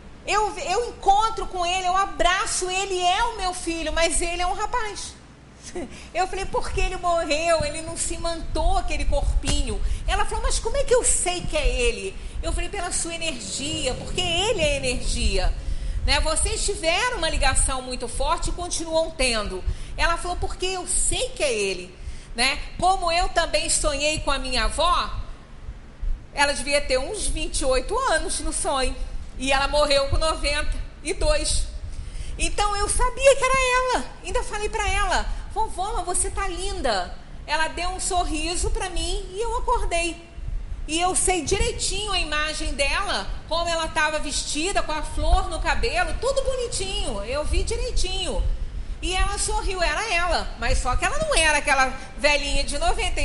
Eu encontro com ele, eu abraço ele, é o meu filho, mas ele é um rapaz. Eu falei, porque ele morreu, ele não se mantou aquele corpinho. Ela falou, mas como é que eu sei que é ele? Eu falei, pela sua energia, porque ele é energia. Né? Vocês tiveram uma ligação muito forte e continuam tendo. Ela falou, porque eu sei que é ele. Né? Como eu também sonhei com a minha avó, ela devia ter uns 28 anos no sonho. E ela morreu com 92. Então eu sabia que era ela. Ainda falei para ela, vovó, mas você tá linda. Ela deu um sorriso para mim e eu acordei. E eu sei direitinho a imagem dela, como ela estava vestida, com a flor no cabelo, tudo bonitinho. Eu vi direitinho. E ela sorriu, era ela. Mas só que ela não era aquela velhinha de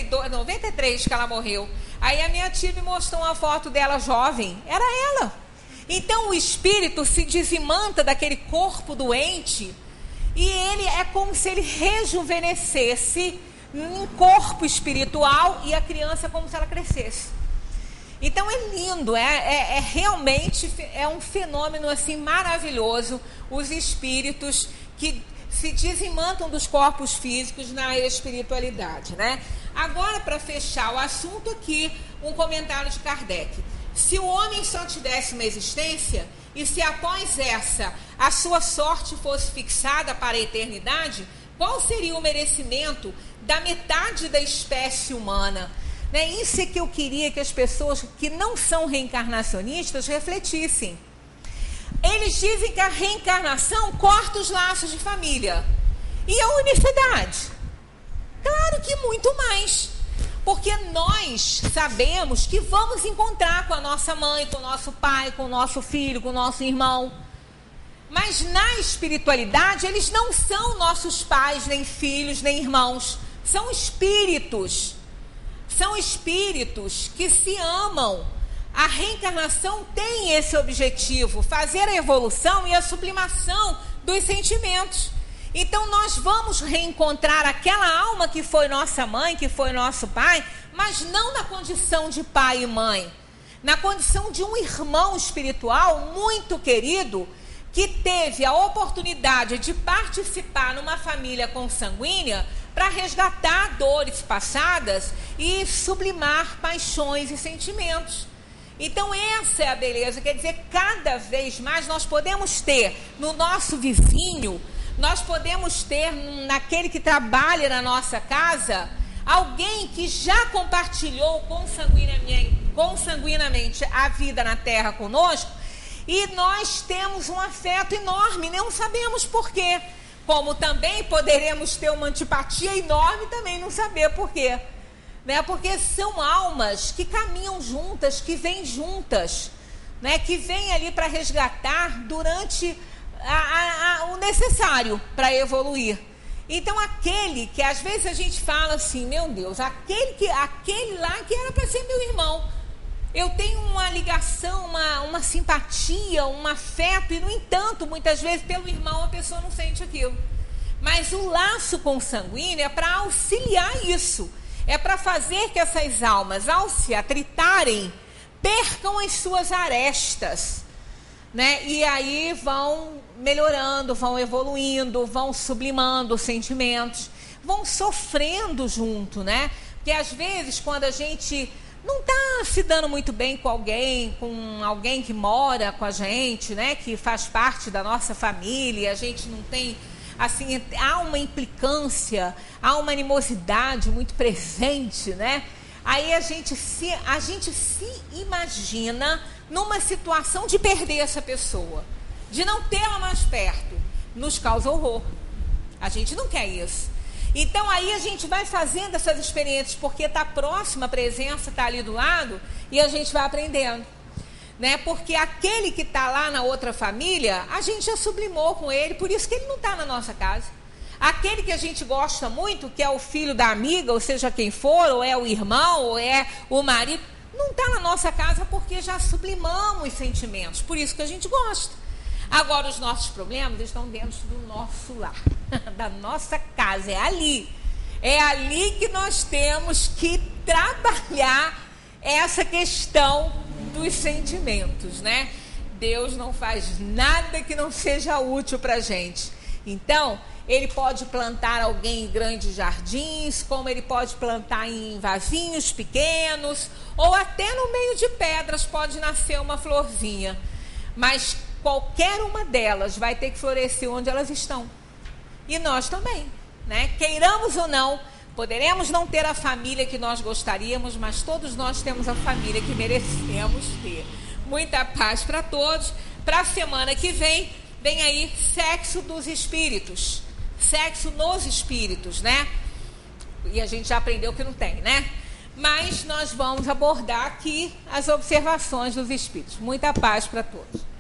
93 que ela morreu. Aí a minha tia me mostrou uma foto dela jovem. Era ela. Então o espírito se desimanta daquele corpo doente e ele é como se ele rejuvenescesse em corpo espiritual e a criança como se ela crescesse. Então é lindo, realmente é um fenômeno assim maravilhoso, os espíritos que se desimantam dos corpos físicos na espiritualidade, né? Agora, para fechar o assunto aqui, um comentário de Kardec. Se o homem só tivesse uma existência, e se após essa a sua sorte fosse fixada para a eternidade, qual seria o merecimento da metade da espécie humana? Né? Isso é que eu queria que as pessoas que não são reencarnacionistas refletissem. Eles dizem que a reencarnação corta os laços de família. E a unicidade? Claro que muito mais. Porque nós sabemos que vamos encontrar com a nossa mãe, com o nosso pai, com o nosso filho, com o nosso irmão. Mas na espiritualidade, eles não são nossos pais, nem filhos, nem irmãos. São espíritos. São espíritos que se amam. A reencarnação tem esse objetivo, fazer a evolução e a sublimação dos sentimentos. Então nós vamos reencontrar aquela alma que foi nossa mãe, que foi nosso pai, mas não na condição de pai e mãe, na condição de um irmão espiritual muito querido, que teve a oportunidade de participar numa família consanguínea para resgatar dores passadas e sublimar paixões e sentimentos. Então essa é a beleza, quer dizer, cada vez mais nós podemos ter no nosso vizinho, nós podemos ter naquele que trabalha na nossa casa, alguém que já compartilhou consanguinamente a vida na Terra conosco, e nós temos um afeto enorme, não sabemos por quê. Como também poderemos ter uma antipatia enorme, também não saber por quê. Né? Porque são almas que caminham juntas, que vêm juntas, né? Que vêm ali para resgatar durante o necessário para evoluir. Então aquele que às vezes a gente fala assim, meu Deus, aquele lá que era para ser meu irmão, eu tenho uma ligação, uma simpatia, um afeto, e no entanto, muitas vezes pelo irmão a pessoa não sente aquilo. Mas o laço consanguíneo é para auxiliar isso, é para fazer que essas almas, ao se atritarem, percam as suas arestas, né? E aí vão melhorando, vão evoluindo, vão sublimando os sentimentos, vão sofrendo junto, né? Porque às vezes quando a gente não está se dando muito bem com alguém que mora com a gente, né? Que faz parte da nossa família, a gente não tem, assim, há uma implicância, há uma animosidade muito presente, né? Aí a gente se imagina numa situação de perder essa pessoa, de não tê-la mais perto, nos causa horror. A gente não quer isso. Então aí a gente vai fazendo essas experiências, porque está próxima, a presença está ali do lado, e a gente vai aprendendo. Né? Porque aquele que está lá na outra família, a gente já sublimou com ele, por isso que ele não está na nossa casa. Aquele que a gente gosta muito, que é o filho da amiga, ou seja quem for, ou é o irmão, ou é o marido, não está na nossa casa porque já sublimamos os sentimentos, por isso que a gente gosta. Agora, os nossos problemas estão dentro do nosso lar, da nossa casa, é ali. É ali que nós temos que trabalhar essa questão dos sentimentos, né? Deus não faz nada que não seja útil para a gente. Então, ele pode plantar alguém em grandes jardins, como ele pode plantar em vasinhos pequenos, ou até no meio de pedras pode nascer uma florzinha. Mas qualquer uma delas vai ter que florescer onde elas estão. E nós também, né? Queiramos ou não, poderemos não ter a família que nós gostaríamos, mas todos nós temos a família que merecemos ter. Muita paz para todos. Para a semana que vem aí sexo dos espíritos. Sexo nos espíritos, né? E a gente já aprendeu que não tem, né? Mas nós vamos abordar aqui as observações dos espíritos. Muita paz para todos.